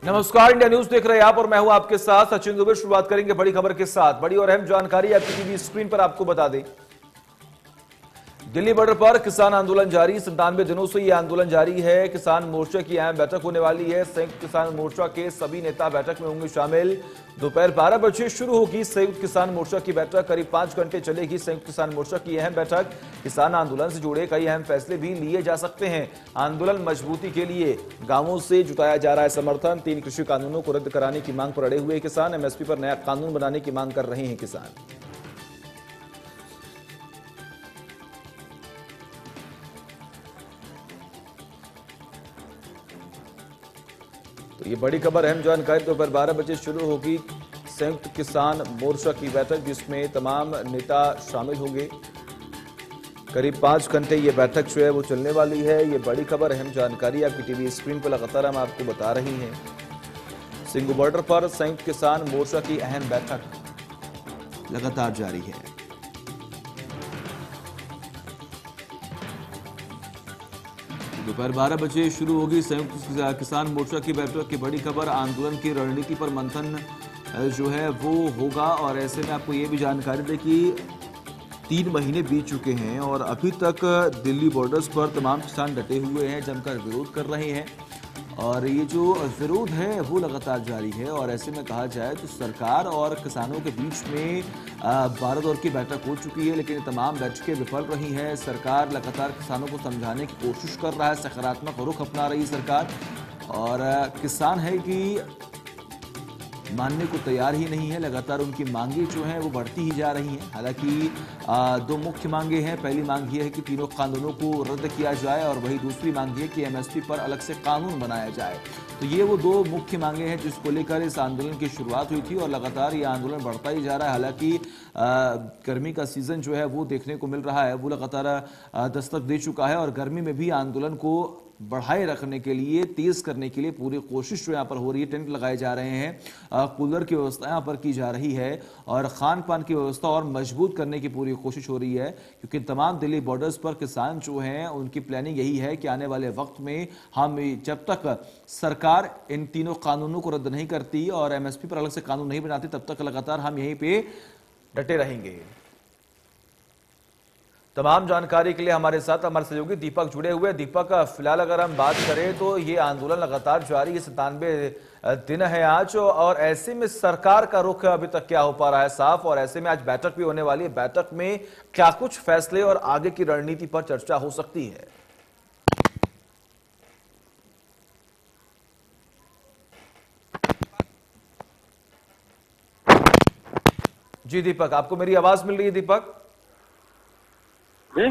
नमस्कार, India news देख रहे हैं आप और मैं हूं आपके साथ सचिन दुबे। शुरुआत करेंगे बड़ी खबर के साथ। बड़ी और अहम जानकारी आपकी टीवी स्क्रीन पर आपको बता दें। दिल्ली बॉर्डर पर किसान आंदोलन जारी। 97 दिनों से यह आंदोलन जारी है। किसान मोर्चा की अहम बैठक होने वाली है। संयुक्त किसान मोर्चा के सभी नेता बैठक में होंगे शामिल। दोपहर 12 बजे शुरू होगी संयुक्त किसान मोर्चा की बैठक। करीब 5 घंटे चलेगी संयुक्त किसान मोर्चा की अहम बैठक। किसान आंदोलन से जुड़े कई अहम फैसले भी लिए जा सकते हैं। आंदोलन मजबूती के लिए गांवों से जुटाया जा रहा है समर्थन। 3 कृषि कानूनों को रद्द कराने की मांग पर अड़े हुए किसान। एमएसपी पर नया कानून बनाने की मांग कर रहे हैं किसान। तो ये बड़ी खबर, अहम जानकारी। दोपहर 12 बजे शुरू होगी संयुक्त किसान मोर्चा की बैठक, जिसमें तमाम नेता शामिल होंगे। करीब 5 घंटे ये बैठक जो है वो चलने वाली है। ये बड़ी खबर, अहम जानकारी आपकी टीवी स्क्रीन पर लगातार हम आपको बता रही हैं। सिंगू बॉर्डर पर संयुक्त किसान मोर्चा की अहम बैठक लगातार जारी है। दोपहर 12 बजे शुरू होगी संयुक्त किसान मोर्चा की बैठक की बड़ी खबर। आंदोलन की रणनीति पर मंथन जो है वो होगा। और ऐसे में आपको ये भी जानकारी दें कि 3 महीने बीत चुके हैं और अभी तक दिल्ली बॉर्डर्स पर तमाम किसान डटे हुए हैं, जमकर विरोध कर रहे हैं। और ये जो विरोध है वो लगातार जारी है। और ऐसे में कहा जाए तो सरकार और किसानों के बीच में 12 दौर की बैठक हो चुकी है, लेकिन तमाम बैठकें विफल रही हैं। सरकार लगातार किसानों को समझाने की कोशिश कर रहा है, सकारात्मक रुख अपना रही सरकार। और किसान है कि मानने को तैयार ही नहीं है। लगातार उनकी मांगे जो हैं वो बढ़ती ही जा रही हैं। हालांकि 2 मुख्य मांगे हैं। पहली मांग ये है कि तीनों कानूनों को रद्द किया जाए और वही दूसरी मांग है कि एमएसपी पर अलग से कानून बनाया जाए। तो ये वो 2 मुख्य मांगे हैं जिसको लेकर इस आंदोलन की शुरुआत हुई थी और लगातार ये आंदोलन बढ़ता ही जा रहा है। हालांकि गर्मी का सीजन जो है वो देखने को मिल रहा है, वो लगातार दस्तक दे चुका है और गर्मी में भी आंदोलन को बढ़ाए रखने के लिए, तेज करने के लिए पूरी कोशिश जो यहाँ पर हो रही है। टेंट लगाए जा रहे हैं, कूलर की व्यवस्था यहाँ पर की जा रही है और खान पान की व्यवस्था और मजबूत करने की पूरी कोशिश हो रही है। क्योंकि तमाम दिल्ली बॉर्डर्स पर किसान जो हैं उनकी प्लानिंग यही है कि आने वाले वक्त में हम जब तक सरकार इन तीनों कानूनों को रद्द नहीं करती और एमएसपी पर अलग से कानून नहीं बनाती, तब तक लगातार हम यहीं पे डटे रहेंगे। तमाम जानकारी के लिए हमारे साथ हमारे सहयोगी दीपक जुड़े हुए। दीपक, फिलहाल अगर हम बात करें तो ये आंदोलन लगातार जारी है। 97 दिन है आज और ऐसे में सरकार का रुख अभी तक क्या हो पा रहा है साफ? और ऐसे में आज बैठक भी होने वाली है। बैठक में क्या कुछ फैसले और आगे की रणनीति पर चर्चा हो सकती है? जी दीपक, आपको मेरी आवाज मिल रही है? दीपक जी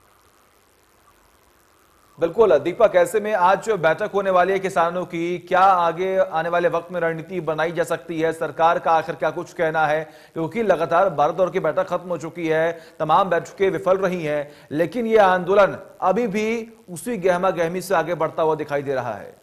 बिल्कुल। दीपक, ऐसे में आज जो बैठक होने वाली है किसानों की, क्या आगे आने वाले वक्त में रणनीति बनाई जा सकती है? सरकार का आखिर क्या कुछ कहना है? क्योंकि लगातार 12 दौर की बैठक खत्म हो चुकी है, तमाम बैठकें विफल रही हैं, लेकिन यह आंदोलन अभी भी उसी गहमा गहमी से आगे बढ़ता हुआ दिखाई दे रहा है।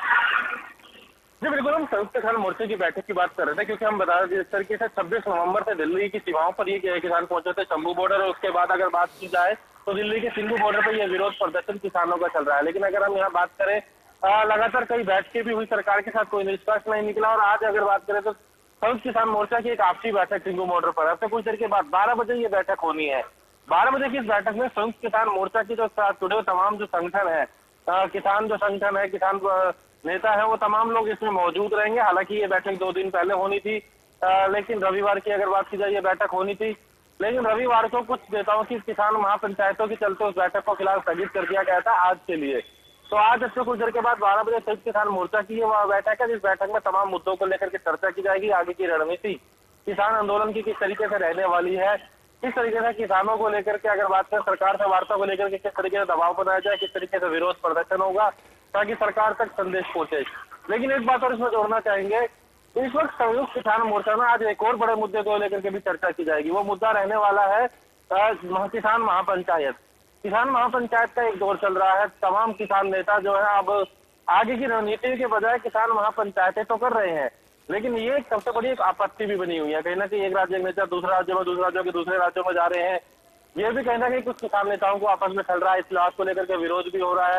जी बिल्कुल, हम संयुक्त किसान मोर्चे की बैठक की बात कर रहे थे क्योंकि हम बता रहे थे जिस तरीके से 26 नवंबर से दिल्ली की सीमाओं पर ये किसान पहुंचे थे शंभू बॉर्डर। और उसके बाद अगर बात की जाए तो दिल्ली के सिंघू बॉर्डर पर यह विरोध प्रदर्शन किसानों का चल रहा है। लेकिन अगर हम यहाँ बात करें, लगातार कई बैठकें भी हुई सरकार के साथ, कोई निष्कर्ष नहीं निकला। और आज अगर बात करें तो संयुक्त किसान मोर्चा की एक आपसी बैठक सिंघू बॉर्डर पर अब से कुछ देर के बाद 12 बजे ये बैठक होनी है। 12 बजे की इस बैठक में संयुक्त किसान मोर्चा की जो साथ जुड़े तमाम जो संगठन है, किसान जो संगठन है, किसान नेता है, वो तमाम लोग इसमें मौजूद रहेंगे। हालांकि ये बैठक 2 दिन पहले होनी थी, लेकिन रविवार की अगर बात की जाए ये बैठक होनी थी, लेकिन रविवार को कुछ नेताओं की किसान महापंचायतों के चलते उस बैठक को फिलहाल स्थगित कर दिया गया था आज के लिए। तो आज अब से कुछ देर के बाद 12 बजे संयुक्त किसान मोर्चा की ये बैठक है, जिस बैठक में तमाम मुद्दों को लेकर के चर्चा की जाएगी। आगे की रणनीति किसान आंदोलन की किस तरीके से रहने वाली है, किस तरीके से किसानों को लेकर के अगर बात करें, सरकार से वार्ता को लेकर के किस तरीके से दबाव बनाया जाए, किस तरीके से विरोध प्रदर्शन होगा ताकि सरकार तक संदेश पहुंचे। लेकिन एक बात और इसमें जोड़ना चाहेंगे, इस वक्त संयुक्त किसान मोर्चा में आज एक और बड़े मुद्दे को लेकर के भी चर्चा की जाएगी। वो मुद्दा रहने वाला है किसान महापंचायत। किसान महापंचायत का एक दौर चल रहा है। तमाम किसान नेता जो है अब आगे की रणनीति के बजाय किसान महापंचायतें तो कर रहे हैं, लेकिन ये एक सबसे बड़ी एक आपत्ति भी बनी हुई है। कहीं ना कहीं एक राज्य के नेता दूसरे राज्यों में, दूसरे राज्यों के दूसरे राज्यों में जा रहे हैं। ये भी कहना कि कुछ किसान नेताओं को आपस में चल रहा है, इस बात को लेकर के विरोध भी हो रहा है।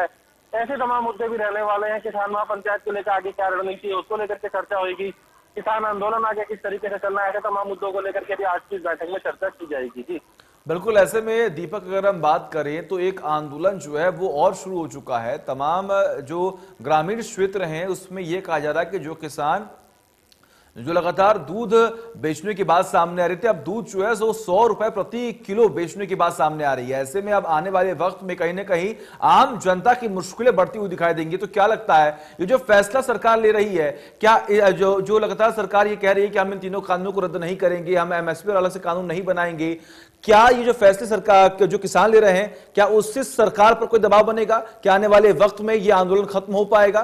ऐसे तमाम मुद्दे भी रहने वाले हैं। किसान महापंचायत को लेकर आगे क्या रणनीति है उसको लेकर के चर्चा होगी। किसान आंदोलन आगे किस तरीके से चलना है, ऐसे तमाम मुद्दों को लेकर के भी आज की इस बैठक में चर्चा की जाएगी। जी बिल्कुल, ऐसे में दीपक अगर हम बात करें तो एक आंदोलन जो है वो और शुरू हो चुका है। तमाम जो ग्रामीण क्षेत्र हैं उसमें यह कहा जा रहा है कि जो किसान जो लगातार दूध बेचने की बात सामने आ रही थी, अब दूध जो है वो 100 रुपए प्रति किलो बेचने की बात सामने आ रही है। ऐसे में अब आने वाले वक्त में कहीं ना कहीं आम जनता की मुश्किलें बढ़ती हुई दिखाई देंगी। तो क्या लगता है ये जो फैसला सरकार ले रही है, क्या जो लगातार सरकार ये कह रही है कि हम इन तीनों कानूनों को रद्द नहीं करेंगे, हम एमएसपी पर अलग से कानून नहीं बनाएंगे, क्या ये जो फैसले सरकार जो किसान ले रहे हैं क्या उससे सरकार पर कोई दबाव बनेगा? क्या आने वाले वक्त में ये आंदोलन खत्म हो पाएगा?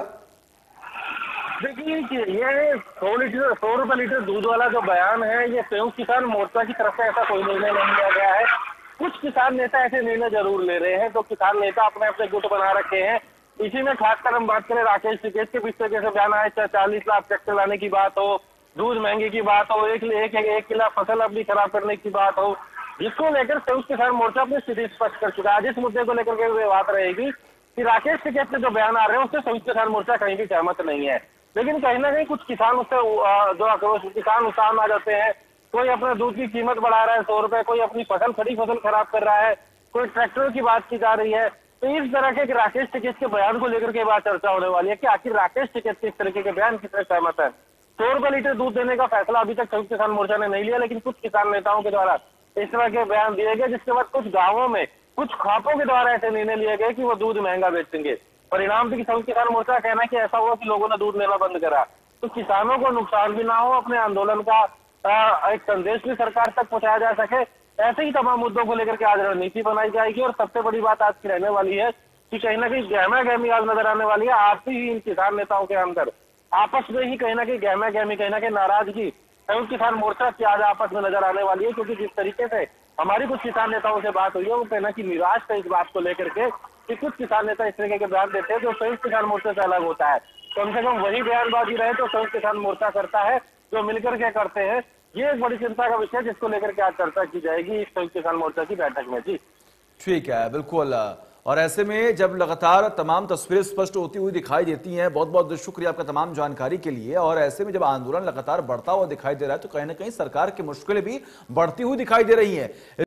देखिए, ये 100 रुपए लीटर दूध वाला जो बयान है, ये संयुक्त किसान मोर्चा की तरफ से ऐसा कोई निर्णय नहीं लिया गया है। कुछ किसान नेता ऐसे निर्णय जरूर ले रहे हैं, तो किसान नेता अपने अपने गुट बना रखे हैं। इसी में खासकर हम बात करें राकेश टिकैत के पीछे जैसे बयान आए, 40 लाख ट्रैक्टर लाने की बात हो, दूध महंगे की बात हो, एक किला फसल अपनी खराब करने की बात हो, जिसको लेकर संयुक्त किसान मोर्चा अपनी स्थिति स्पष्ट कर चुका है। जिस मुद्दे को लेकर के बात रहेगी कि राकेश टिकैत के जो बयान आ रहे हैं उससे संयुक्त किसान मोर्चा कहीं भी सहमत नहीं है। लेकिन कहीं ना कहीं कुछ किसान उससे जो आक्रोश किसान उत्साह आ जाते हैं। कोई अपने दूध की कीमत बढ़ा रहा है 100 रुपए, कोई अपनी खड़ी फसल खराब कर रहा है, कोई ट्रैक्टरों की बात की जा रही है। तो इस तरह के राकेश टिकैत के बयान को लेकर के बात चर्चा होने वाली है कि आखिर राकेश टिकैत के इस तरीके के बयान कितने सहमत है। 100 रुपए लीटर दूध देने का फैसला अभी तक संयुक्त किसान मोर्चा ने नहीं लिया, लेकिन कुछ किसान नेताओं के द्वारा इस तरह के बयान दिए गए, जिसके बाद कुछ गाँवों में कुछ खापों के द्वारा ऐसे निर्णय लिए गए कि वो दूध महंगा बेचेंगे। परिणाम भी संयुक्त किसान मोर्चा का कहना है कि ऐसा हुआ कि लोगों ने दूध लेना बंद करा, तो किसानों को नुकसान भी ना हो, अपने आंदोलन का एक संदेश भी सरकार तक पहुंचाया जा सके। ऐसे ही तमाम मुद्दों को लेकर के आज रणनीति बनाई जाएगी। और सबसे बड़ी बात आज की रहने वाली है कि कहीं ना कहीं गहमा गहमी आज नजर आने वाली है। आपसी ही इन किसान नेताओं के अंदर आपस में ही कहीं ना कहीं गहमा गहमी, कहीं ना कहीं नाराजगी संयुक्त किसान मोर्चा की आज आपस में नजर आने वाली है। क्योंकि जिस तरीके से हमारी कुछ किसान नेताओं से बात हुई है, वो कहना कि निराश थे इस बात को लेकर के कि कुछ किसान नेता इस तरीके के बयान देते हैं जो संयुक्त किसान मोर्चा से अलग होता है। कम से कम वही बयानबाजी रहे तो संयुक्त किसान मोर्चा करता है, जो मिलकर के करते हैं। ये एक बड़ी चिंता का विषय है जिसको लेकर के आज चर्चा की जाएगी इस संयुक्त किसान मोर्चा की बैठक में। जी ठीक है, बिल्कुल। और ऐसे में जब लगातार तमाम तस्वीरें स्पष्ट होती हुई दिखाई देती हैं, बहुत बहुत शुक्रिया आपका तमाम जानकारी के लिए। और ऐसे में जब आंदोलन लगातार बढ़ता हुआ दिखाई दे रहा है तो कहीं ना कहीं सरकार की मुश्किलें भी बढ़ती हुई दिखाई दे रही हैं।